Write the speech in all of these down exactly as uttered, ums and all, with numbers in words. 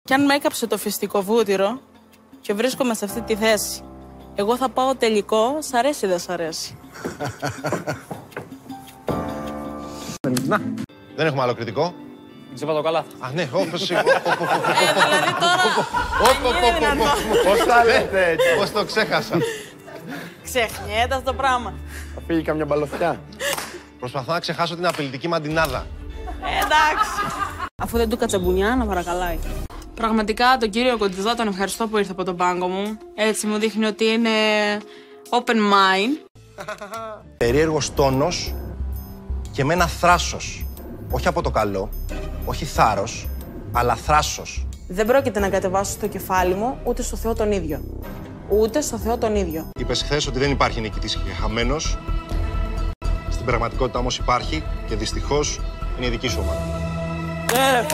Κι αν με έκαψε το φυστικό βούτυρο και βρίσκομαι σε αυτή τη θέση, εγώ θα πάω τελικό, σ' αρέσει ή δεν σ' αρέσει. Να. Δεν έχουμε άλλο κριτικό. Ξέπα το καλά. Α, ναι, όπως... Ε, δηλαδή τώρα... Πώς τα λέτε έτσι. Πώς το ξέχασα. Ξεχνιέται αυτό το πράγμα. Θα φύγει καμιά μπαλωθιά. Προσπαθώ να ξεχάσω την απειλητική μαντινάδα. Ε, εντάξει. Αφού δεν του κατσαμπουνιά, να παρακαλάει. Πραγματικά τον κύριο Κοντιζά τον ευχαριστώ που ήρθε από τον πάγκο μου. Έτσι μου δείχνει ότι είναι open mind. Περίεργος τόνος και με ένα θράσος. Όχι από το καλό, όχι θάρρος, αλλά θράσος. Δεν πρόκειται να κατεβάσω στο κεφάλι μου ούτε στο Θεό τον ίδιο. Ούτε στο Θεό τον ίδιο. Είπες χθες ότι δεν υπάρχει νικητής και χαμένος. Στην πραγματικότητα όμως υπάρχει και δυστυχώς είναι η δική σου ομάδα. Ναι!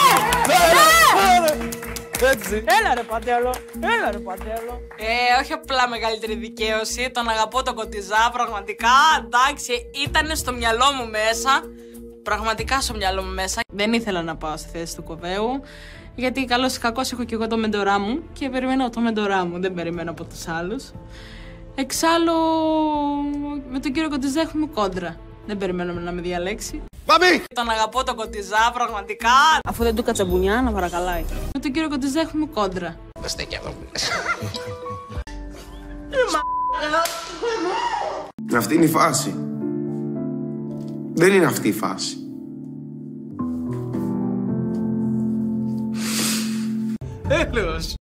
Έτσι. Έλα ρε Παντέλο, έλα ρε Παντέλο. Ε, όχι απλά μεγαλύτερη δικαίωση, τον αγαπώ τον Κοντιζά, πραγματικά, εντάξει, ήταν στο μυαλό μου μέσα. Πραγματικά στο μυαλό μου μέσα. Δεν ήθελα να πάω στη θέση του Κοβέου, γιατί καλώς ή κακώς έχω και εγώ το μεντορά μου και περιμένω το μεντορά μου, δεν περιμένω από τους άλλους. Εξάλλου, με τον κύριο Κοντιζά έχουμε κόντρα. Δεν περιμένουμε να με διαλέξει. Πάμε! Τον αγαπώ τον Κοντιζά, πραγματικά. Αφού δεν του κατσαμπουνιά, να παρακαλάει. Με τον κύριο Κοντιζά έχουμε κόντρα. Στέκει εδώ που λες. Αυτή είναι η φάση. Δεν είναι αυτή η φάση. Έλεος.